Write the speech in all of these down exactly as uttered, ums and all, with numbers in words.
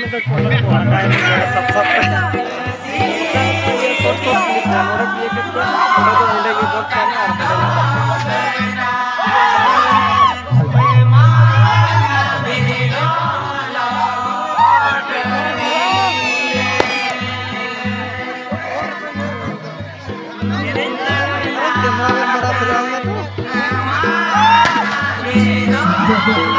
तो फोटो को हटाए सब सब ये शॉर्ट शॉर्ट क्लिप है मोड़ क्लिक करके फोटो को मुंडे की बॉक्स करना और कैमरा में बड़ा चलाऊंगा तो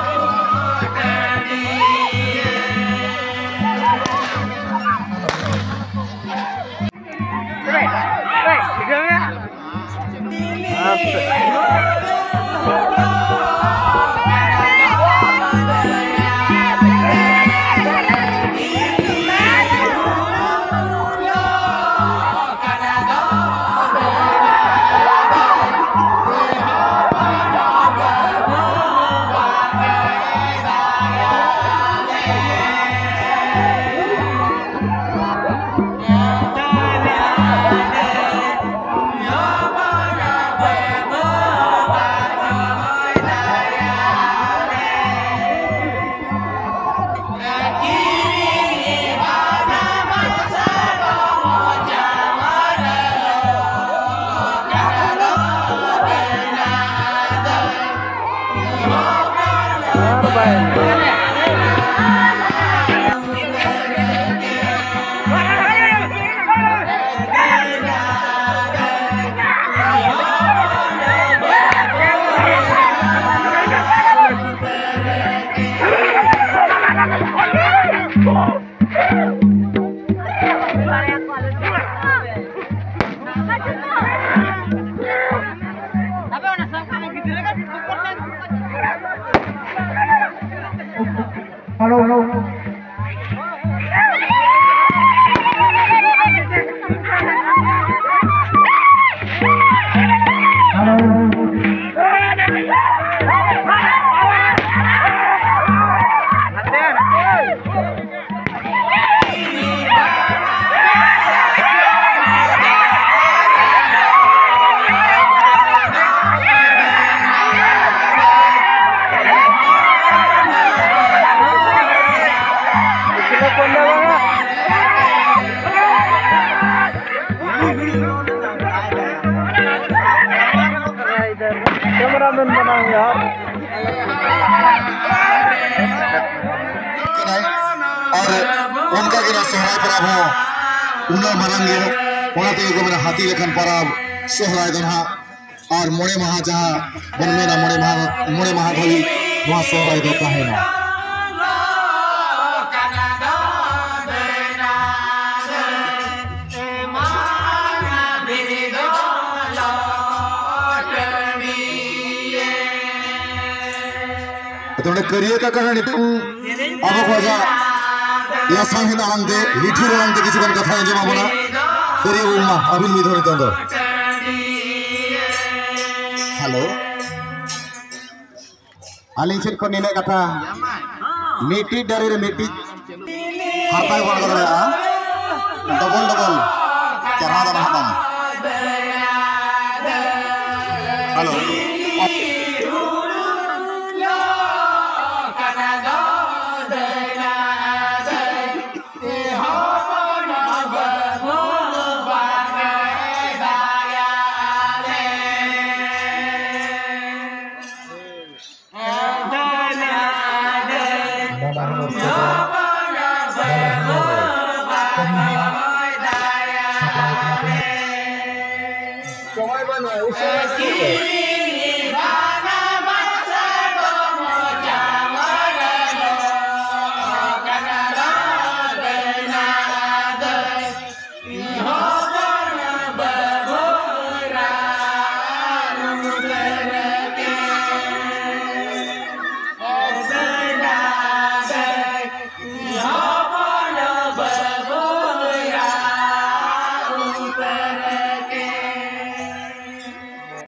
हेलो हेलो कैमरामैन बनाऊं यार और उनका गिरा सोहराय पराब हो उना मारंगे ओनाते को मेरा हाथी लेखन पराब सोहराय दनहा और मोड़े महा जहां बनमेना मोड़े महा मोड़े महा धोली वहां सोहराय दो कहेना तो करिए का कहानी तुम अब वजह या सांहिन आलंगे लिठुर आलंगे किसी बन कथा जमा बना करिए उम्मा अभी मिधोनी तंदो हेलो आलिंग चेक को नीने कथा मीटी डरे रे मीटी हाथा बन कर रहा डबल डबल चढ़ा रहा बम हेलो समय बनो उस समय